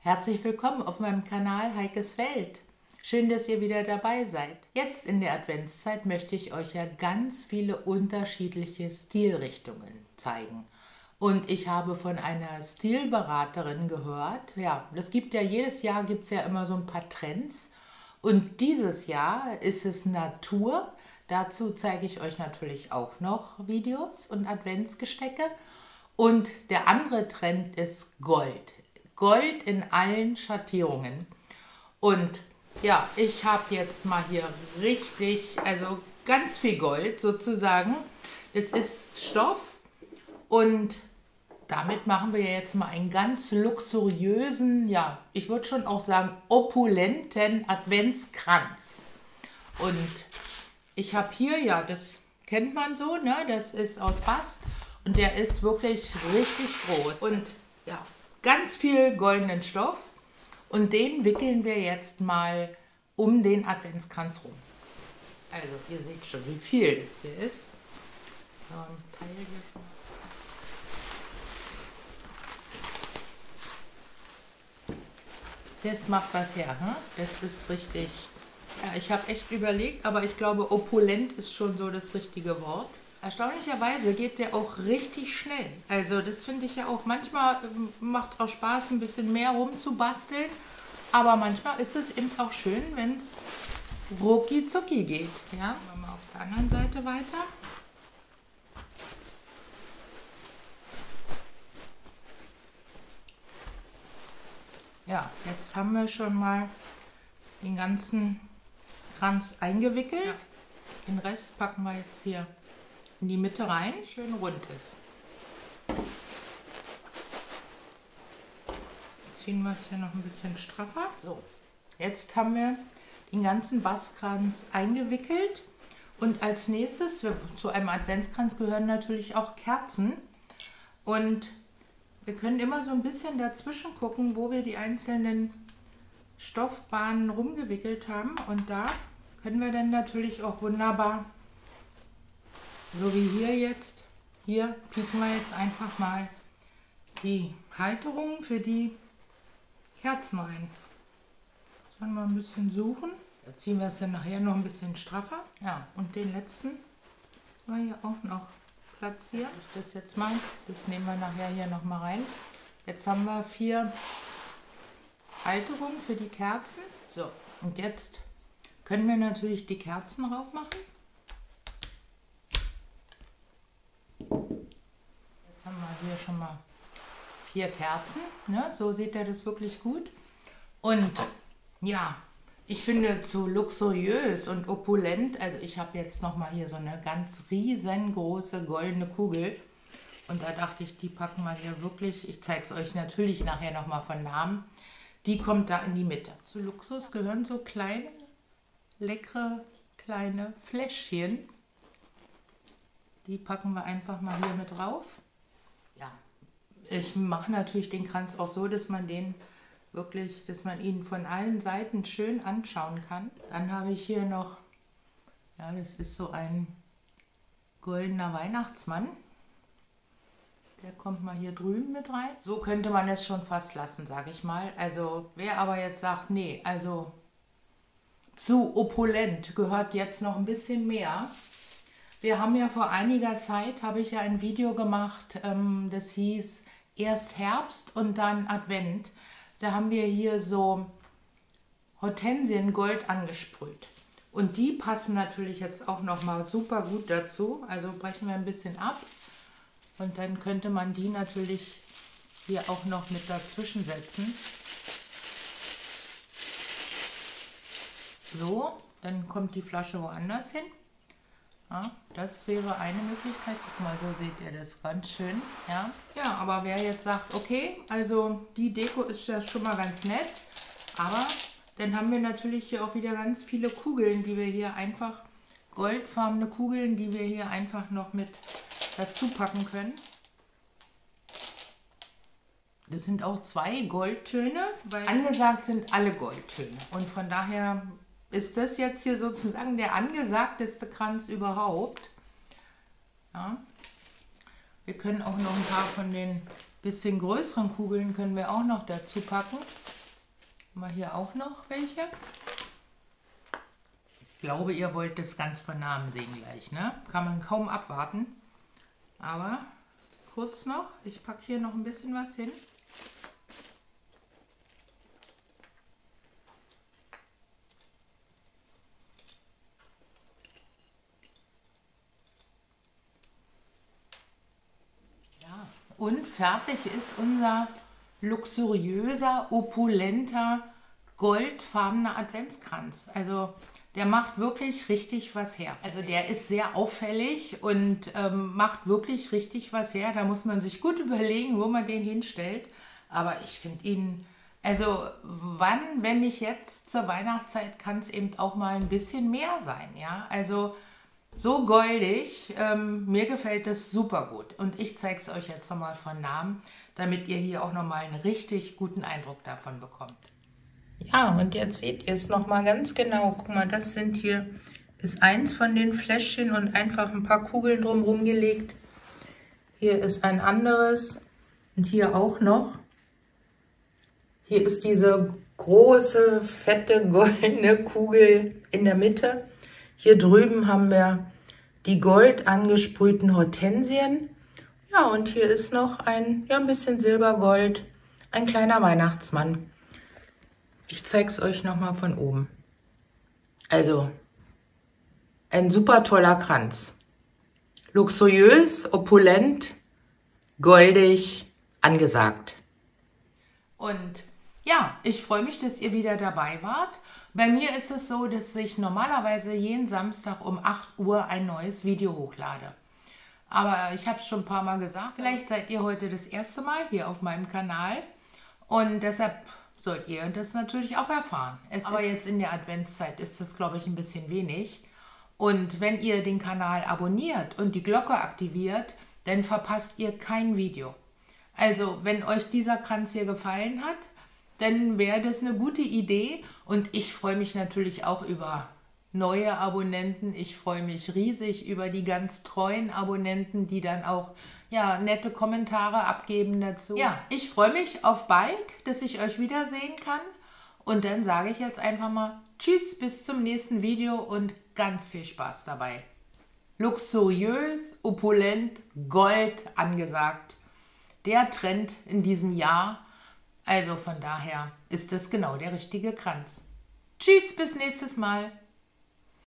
Herzlich willkommen auf meinem Kanal Heikes Welt. Schön, dass ihr wieder dabei seid. Jetzt in der Adventszeit möchte ich euch ja ganz viele unterschiedliche Stilrichtungen zeigen. Und ich habe von einer Stilberaterin gehört, ja, das gibt ja jedes Jahr, gibt es ja immer so ein paar Trends. Und dieses Jahr ist es Natur. Dazu zeige ich euch natürlich auch noch Videos und Adventsgestecke. Und der andere Trend ist Gold. Gold in allen Schattierungen. Und ja, ich habe jetzt mal hier richtig, also ganz viel Gold sozusagen. Das ist Stoff und damit machen wir jetzt mal einen ganz luxuriösen, ja, ich würde schon auch sagen, opulenten Adventskranz. Und ich habe hier, ja, das kennt man so, ne? Das ist aus Bast und der ist wirklich richtig groß. Und ja, ganz viel goldenen Stoff und den wickeln wir jetzt mal um den Adventskranz rum. Also ihr seht schon, wie viel das hier ist. Teil hier schon. Das macht was her, hm? Das ist richtig. Ja, ich habe echt überlegt, aber ich glaube, opulent ist schon so das richtige Wort. Erstaunlicherweise geht der auch richtig schnell. Also das finde ich ja auch, manchmal macht es auch Spaß, ein bisschen mehr rumzubasteln. Aber manchmal ist es eben auch schön, wenn es rucki zucki geht. Ja, machen wir mal auf der anderen Seite weiter. Ja, jetzt haben wir schon mal den ganzen Kranz eingewickelt. Ja. Den Rest packen wir jetzt hier in die Mitte rein, schön rund ist. Jetzt ziehen wir es hier noch ein bisschen straffer. So, jetzt haben wir den ganzen Bastkranz eingewickelt und als nächstes, zu einem Adventskranz gehören natürlich auch Kerzen und wir können immer so ein bisschen dazwischen gucken, wo wir die einzelnen Stoffbahnen rumgewickelt haben und da können wir dann natürlich auch wunderbar, so wie hier jetzt, hier pieken wir jetzt einfach mal die Halterung für die Kerzen rein. Sollen wir ein bisschen suchen. Da ziehen wir es dann nachher noch ein bisschen straffer. Ja, und den letzten sollen wir hier auch noch platzieren. Das jetzt mal, das nehmen wir nachher hier noch mal rein. Jetzt haben wir 4 Halterungen für die Kerzen. So, und jetzt können wir natürlich die Kerzen drauf machen. Jetzt haben wir hier schon mal 4 Kerzen. Ne? So sieht er das wirklich gut. Und ja, ich finde zu luxuriös und opulent. Also ich habe jetzt noch mal hier so eine ganz riesengroße goldene Kugel. Und da dachte ich, die packen wir hier wirklich. Ich zeige es euch natürlich nachher noch mal von Namen. Die kommt da in die Mitte. Zu Luxus gehören so kleine, leckere, kleine Fläschchen. Die packen wir einfach mal hier mit drauf. Ja, ich mache natürlich den Kranz auch so, dass man den wirklich, dass man ihn von allen Seiten schön anschauen kann. Dann habe ich hier noch, ja, das ist so ein goldener Weihnachtsmann. Der kommt mal hier drüben mit rein. So könnte man es schon fast lassen, sage ich mal. Also wer aber jetzt sagt, nee, also zu opulent, gehört jetzt noch ein bisschen mehr. Wir haben ja vor einiger Zeit, habe ich ja ein Video gemacht, das hieß erst Herbst und dann Advent. Da haben wir hier so Hortensiengold angesprüht. Und die passen natürlich jetzt auch noch mal super gut dazu. Also brechen wir ein bisschen ab. Und dann könnte man die natürlich hier auch noch mit dazwischen setzen. So, dann kommt die Flasche woanders hin. Ja, das wäre eine Möglichkeit. Guck mal, so seht ihr das ganz schön. Ja, ja, aber wer jetzt sagt, okay, also die Deko ist ja schon mal ganz nett, aber dann haben wir natürlich hier auch wieder ganz viele Kugeln, die wir hier einfach, goldfarbene Kugeln, die wir hier einfach noch mit dazu packen können. Das sind auch 2 Goldtöne, weil angesagt sind alle Goldtöne und von daher ist das jetzt hier sozusagen der angesagteste Kranz überhaupt. Ja. Wir können auch noch ein paar von den bisschen größeren Kugeln können wir auch noch dazu packen. Haben wir hier auch noch welche? Ich glaube, ihr wollt das ganz von Namen sehen gleich, ne? Kann man kaum abwarten. Aber kurz noch, ich packe hier noch ein bisschen was hin. Ja, und fertig ist unser luxuriöser, opulenter, goldfarbener Adventskranz. Also der macht wirklich richtig was her. Also der ist sehr auffällig und macht wirklich richtig was her. Da muss man sich gut überlegen, wo man den hinstellt. Aber ich finde ihn, also wann, wenn nicht jetzt zur Weihnachtszeit, kann es eben auch mal ein bisschen mehr sein. Ja, also so goldig, mir gefällt das super gut. Und ich zeige es euch jetzt nochmal von Namen, damit ihr hier auch nochmal einen richtig guten Eindruck davon bekommt. Ja, und jetzt seht ihr es nochmal ganz genau. Guck mal, das sind hier, ist eins von den Fläschchen und einfach ein paar Kugeln drumherum gelegt. Hier ist ein anderes und hier auch noch. Hier ist diese große, fette, goldene Kugel in der Mitte. Hier drüben haben wir die gold angesprühten Hortensien. Ja, und hier ist noch ein bisschen Silbergold, ein kleiner Weihnachtsmann. Ich zeige es euch nochmal von oben. Also, ein super toller Kranz. Luxuriös, opulent, goldig, angesagt. Und ja, ich freue mich, dass ihr wieder dabei wart. Bei mir ist es so, dass ich normalerweise jeden Samstag um 8 Uhr ein neues Video hochlade. Aber ich habe es schon ein paar Mal gesagt, vielleicht seid ihr heute das erste Mal hier auf meinem Kanal und deshalb sollt ihr das natürlich auch erfahren. Aber jetzt in der Adventszeit ist das, glaube ich, ein bisschen wenig. Und wenn ihr den Kanal abonniert und die Glocke aktiviert, dann verpasst ihr kein Video. Also, wenn euch dieser Kranz hier gefallen hat, dann wäre das eine gute Idee. Und ich freue mich natürlich auch über neue Abonnenten. Ich freue mich riesig über die ganz treuen Abonnenten, die dann auch nette Kommentare abgeben dazu. Ja, ich freue mich auf bald, dass ich euch wiedersehen kann. Und dann sage ich jetzt einfach mal Tschüss, bis zum nächsten Video und ganz viel Spaß dabei. Luxuriös, opulent, Gold angesagt. Der Trend in diesem Jahr. Also von daher ist das genau der richtige Kranz. Tschüss, bis nächstes Mal.